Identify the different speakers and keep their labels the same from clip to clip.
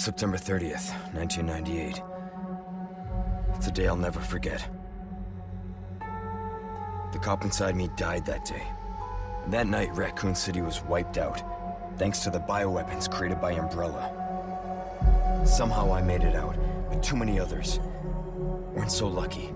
Speaker 1: September 30th, 1998. It's a day I'll never forget. The cop inside me died that day. And that night, Raccoon City was wiped out, thanks to the bioweapons created by Umbrella. Somehow I made it out, but too many others weren't so lucky.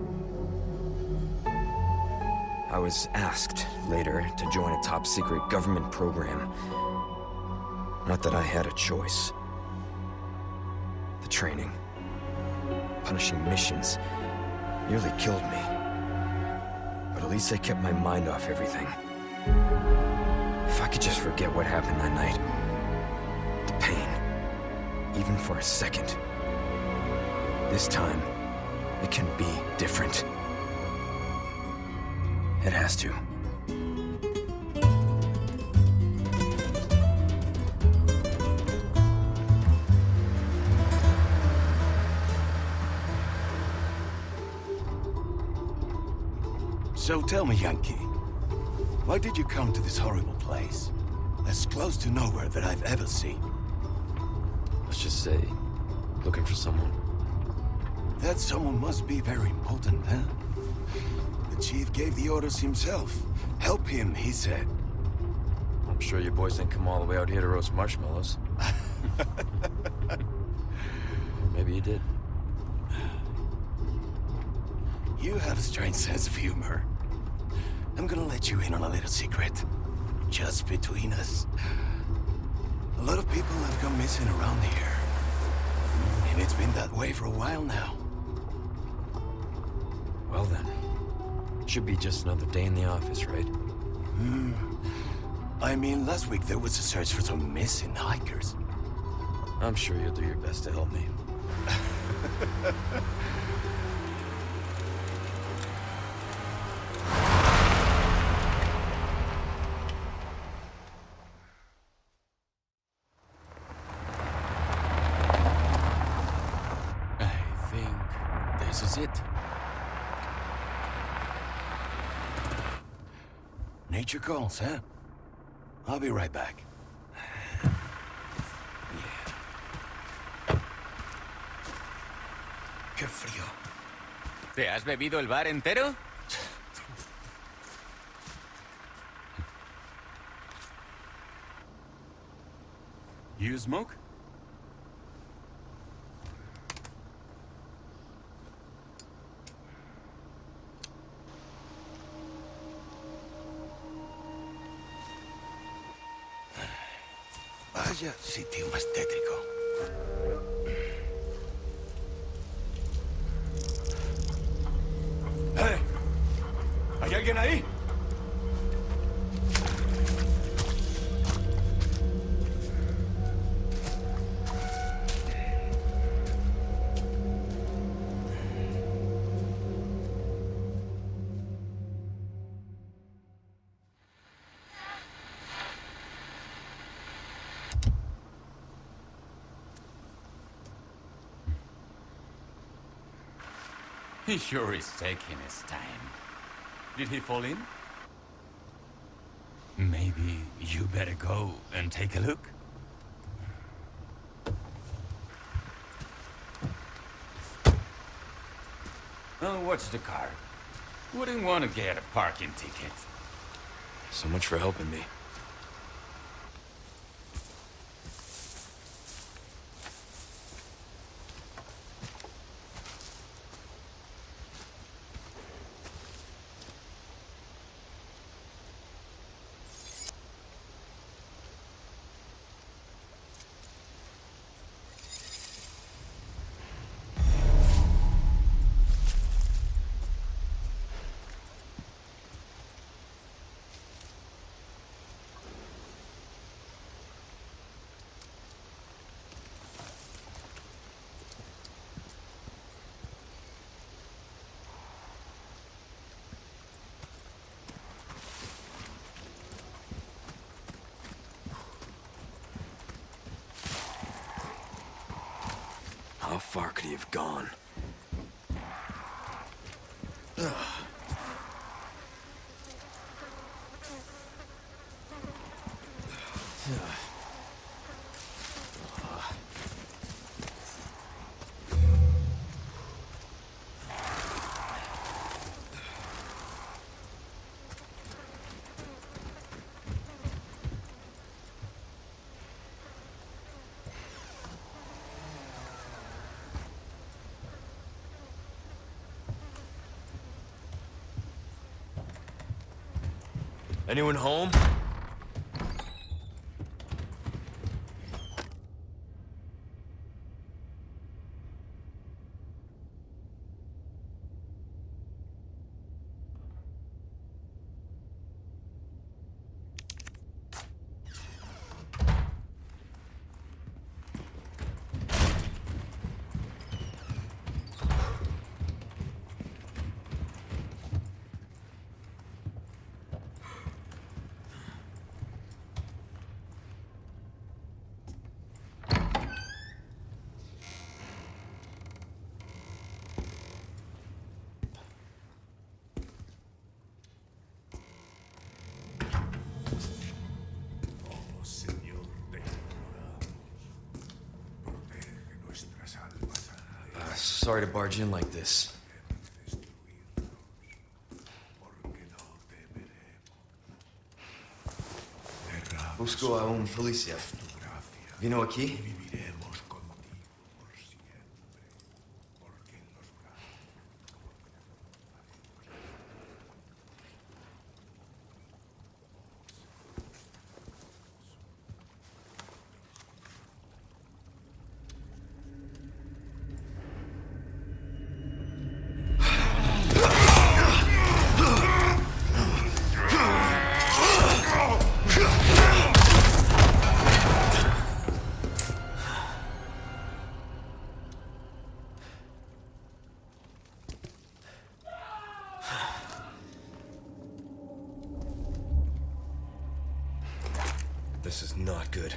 Speaker 1: I was asked later to join a top-secret government program. Not that I had a choice. The training, punishing missions, nearly killed me. But at least I kept my mind off everything. If I could just forget what happened that night. The pain, even for a second. This time, it can be different. It has to.
Speaker 2: So tell me, Yankee, why did you come to this horrible place? As close to nowhere that I've ever seen.
Speaker 1: Let's just say, looking for someone.
Speaker 2: That someone must be very important, huh? The chief gave the orders himself. Help him, he said.
Speaker 1: I'm sure you boys didn't come all the way out here to roast marshmallows. Maybe you did.
Speaker 2: You have a strange sense of humor. I'm gonna let you in on a little secret. Just between us. A lot of people have gone missing around here. And it's been that way for a while now.
Speaker 1: Well then, should be just another day in the office, right?
Speaker 2: I mean, last week there was a search for some missing hikers.
Speaker 1: I'm sure you'll do your best to help me.
Speaker 2: This is it. Nature calls, huh? I'll be right back. Qué frío.
Speaker 3: ¿Te has bebido el bar entero? You smoke?
Speaker 2: Vaya sitio más tétrico. ¡Eh! ¿Hay alguien ahí?
Speaker 3: He sure is taking his time. Did he fall in? Maybe you better go and take a look. Oh, watch the car. Wouldn't want to get a parking ticket.
Speaker 1: So much for helping me. How far could he have gone? Anyone home? Sorry to barge in like this. Busco a un policía. Vino aquí? This is not good.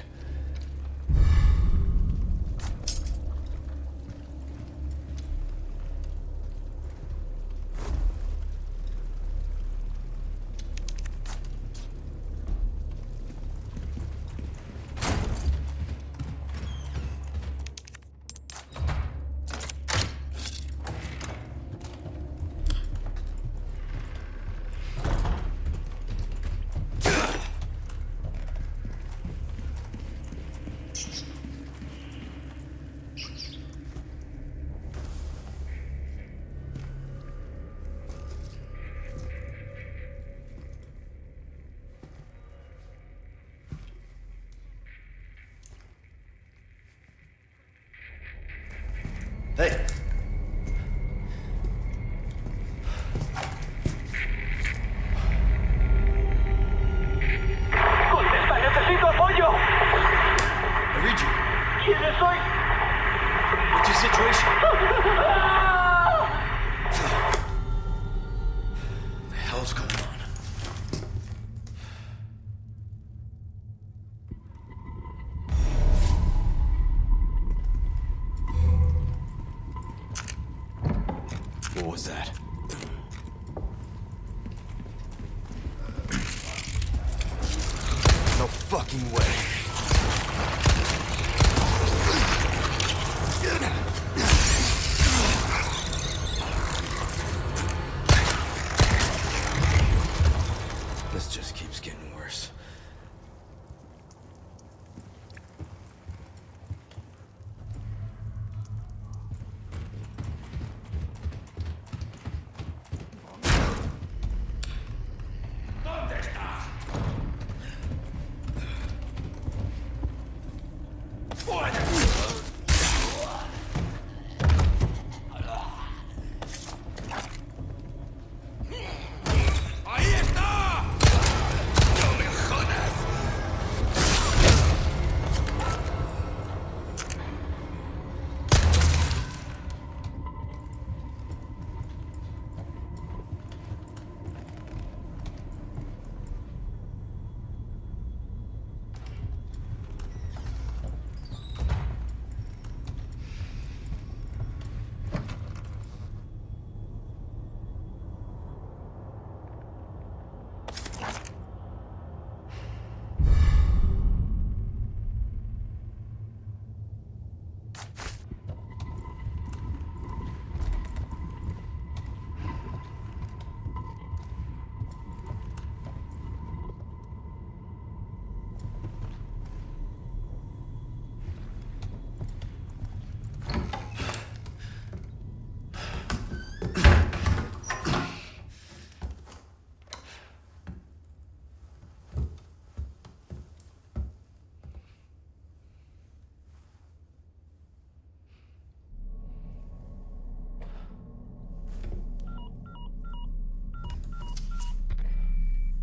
Speaker 1: Hey!
Speaker 4: ¡Contesta! ¡Necesito apoyo!
Speaker 1: I read you.
Speaker 4: ¿Quién soy?
Speaker 1: What's your situation? What the hell's going on? What was that? No fucking way. This just keeps getting worse.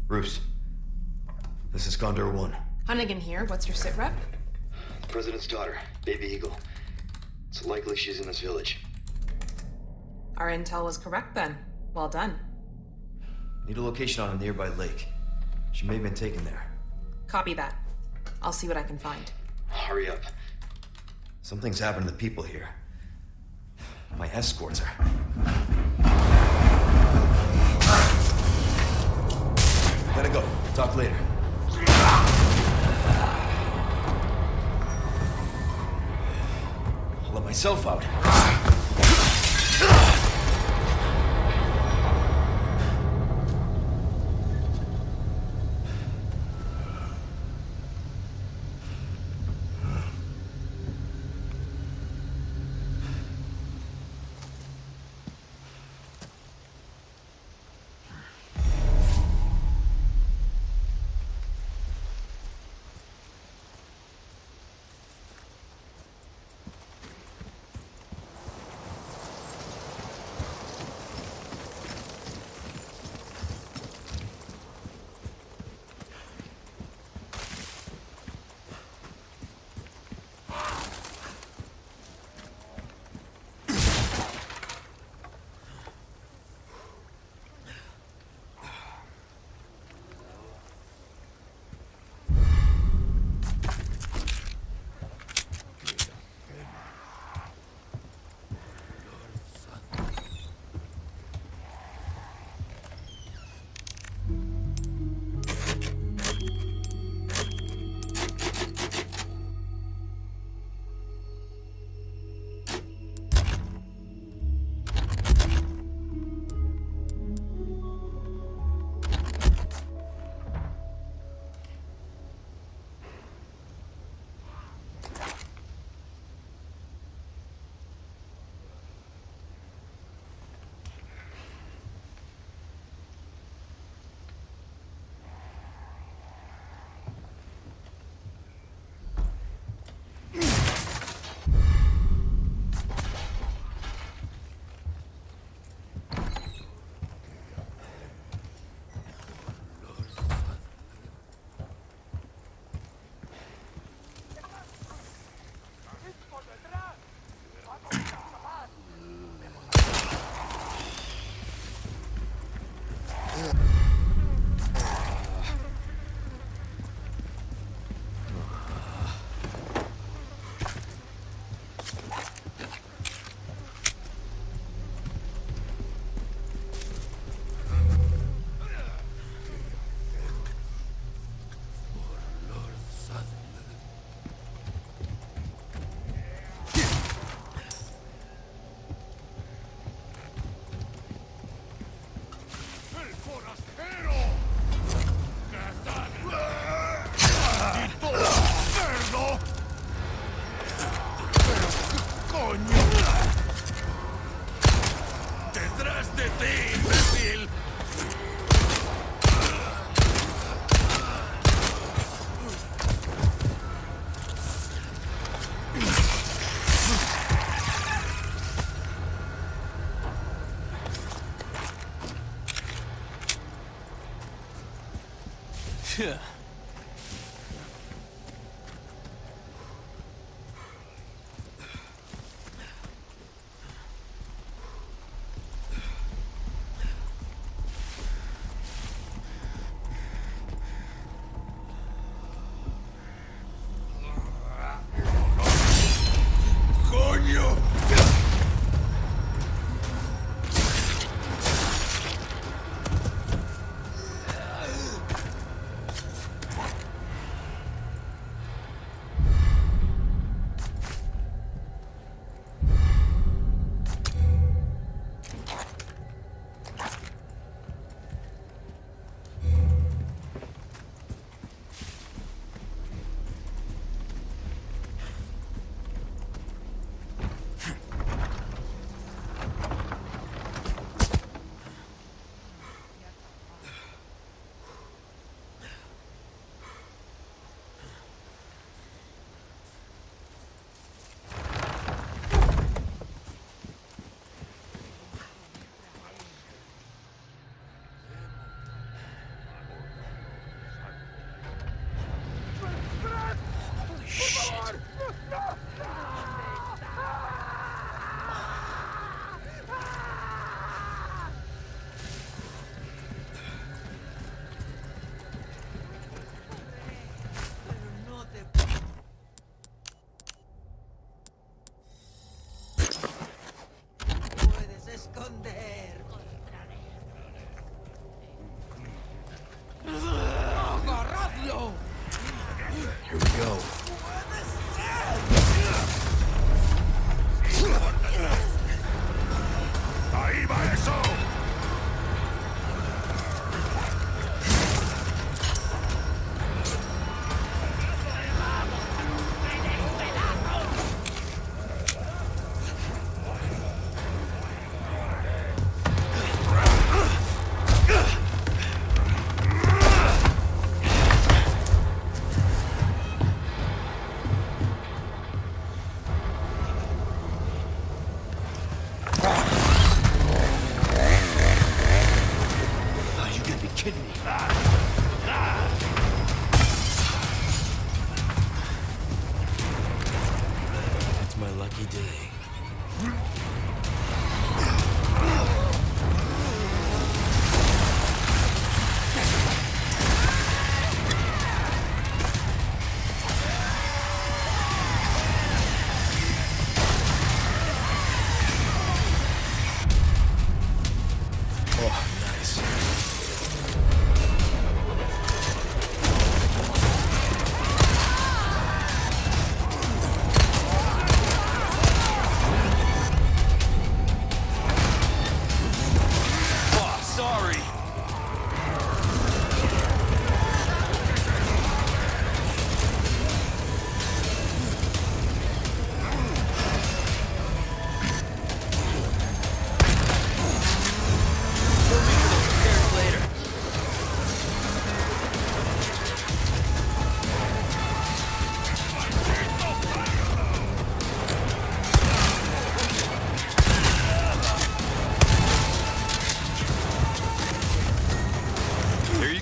Speaker 1: Roos. This is Condor 1.
Speaker 5: Hunnigan here. What's your sit rep?
Speaker 6: The President's daughter, Baby Eagle. It's likely she's in this village.
Speaker 5: Our intel was correct then. Well done.
Speaker 1: Need a location on a nearby lake. She may have been taken there.
Speaker 5: Copy that. I'll see what I can find.
Speaker 6: Hurry up.
Speaker 1: Something's happened to the people here. My escorts are... Gotta go. Talk later. I'll let myself out.
Speaker 2: Yeah.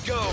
Speaker 1: go!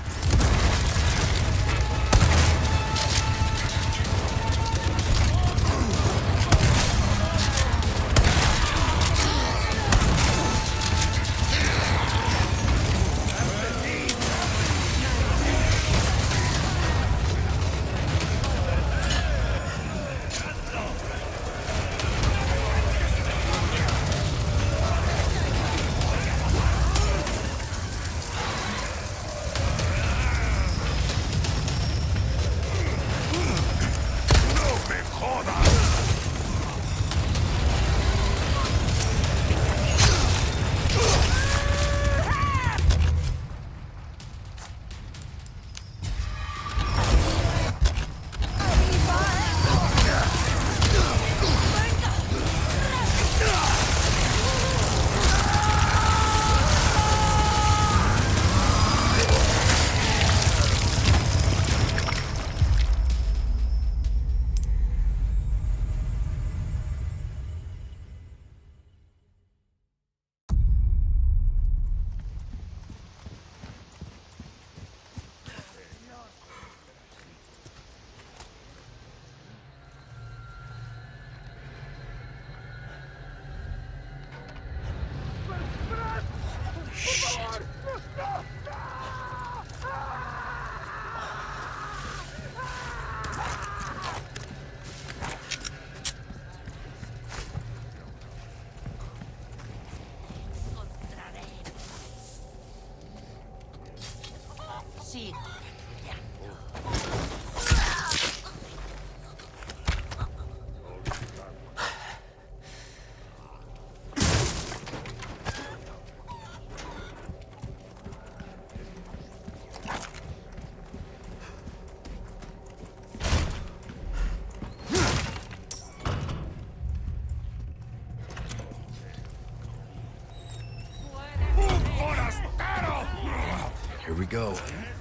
Speaker 1: Here we go.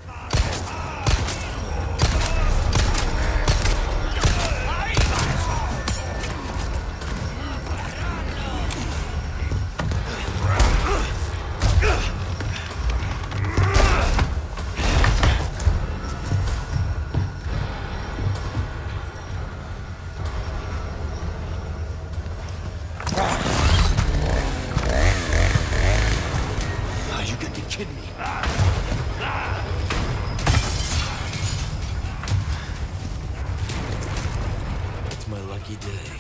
Speaker 1: You got to be kidding me. It's my lucky day.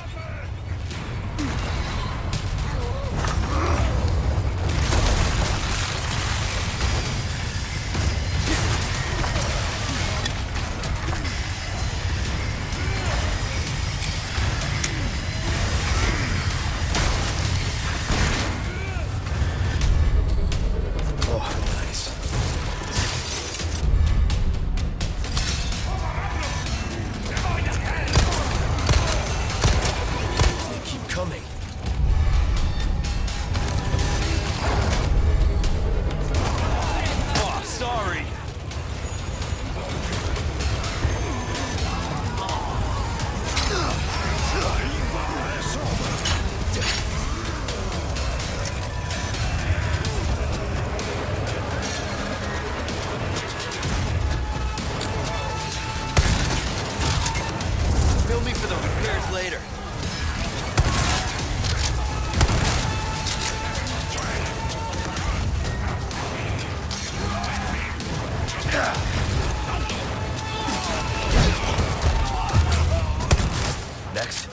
Speaker 1: Later. Next.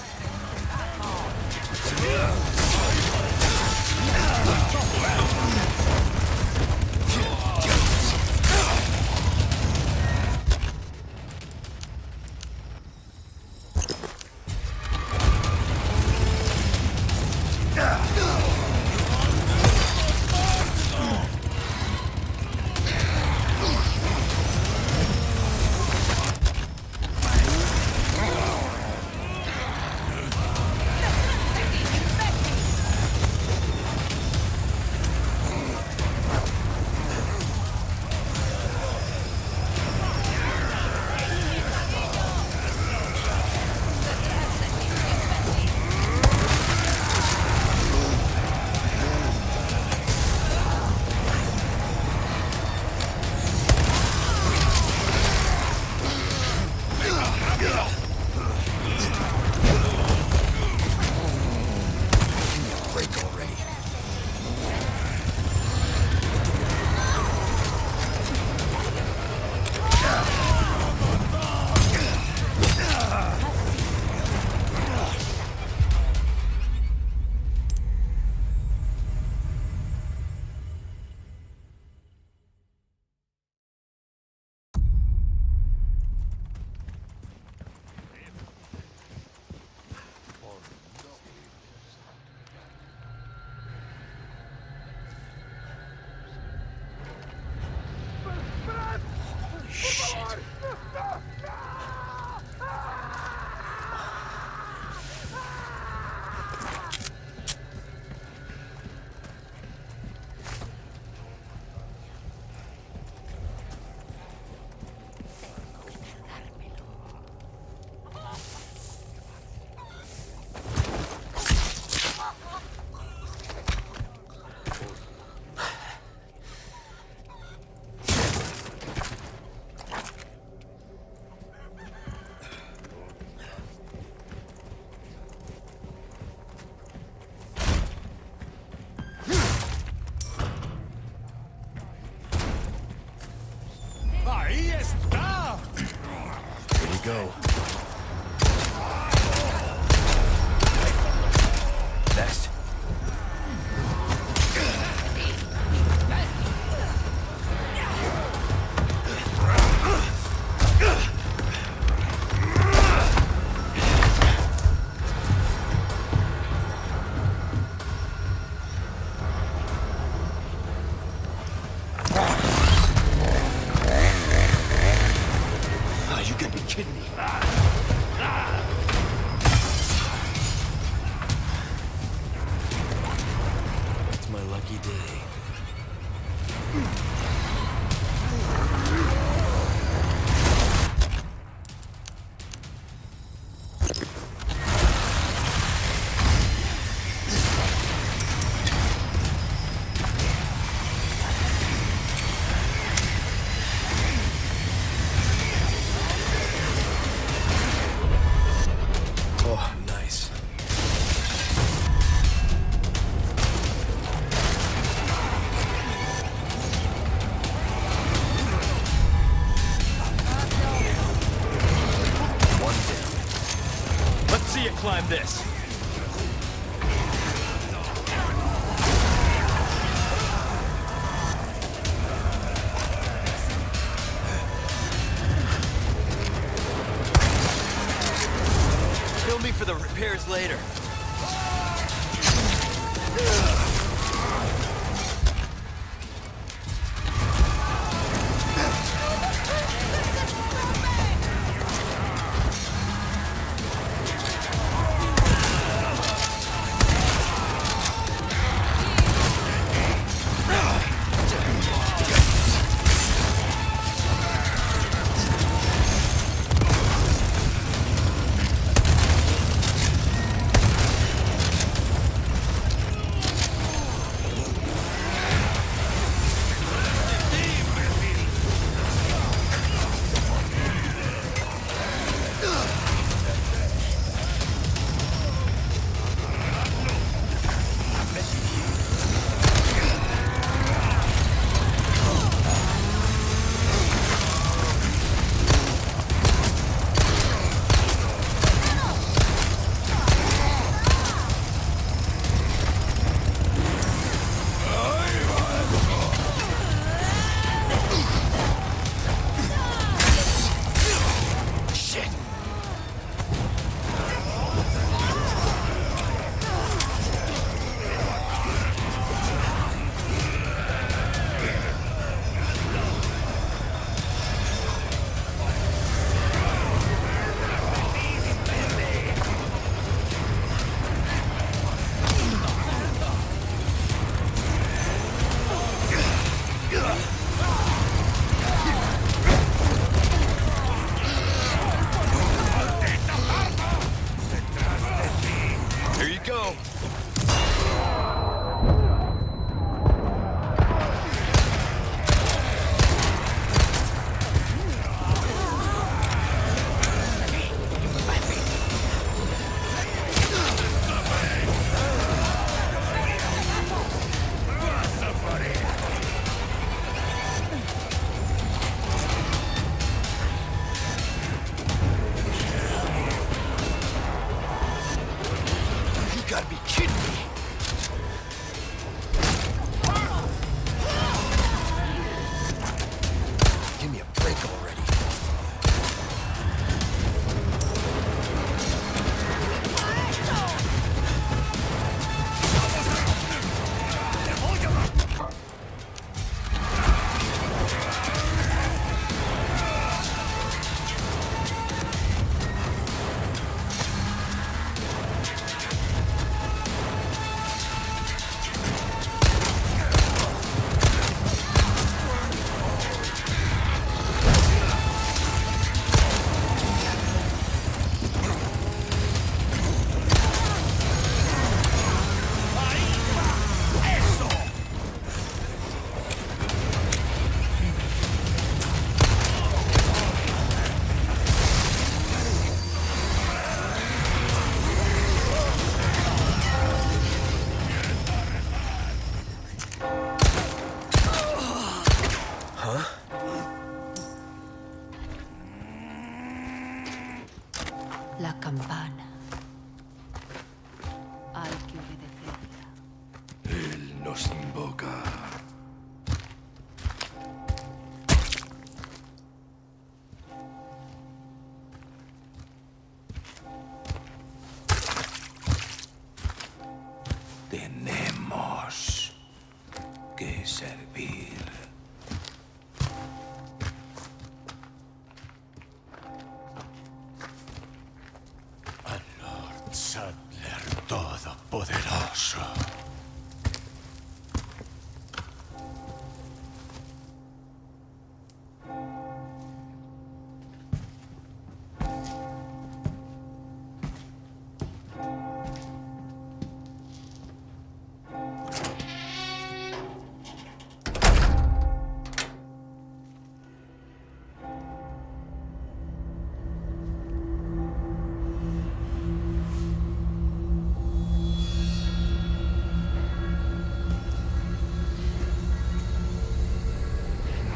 Speaker 2: go.
Speaker 1: Next.
Speaker 2: Oh, you gotta be kidding me. It's my lucky day.
Speaker 1: Oh, nice. One down.
Speaker 2: Let's see you climb this. Kill me for the repairs later.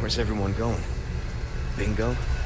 Speaker 1: Where's everyone going? Bingo?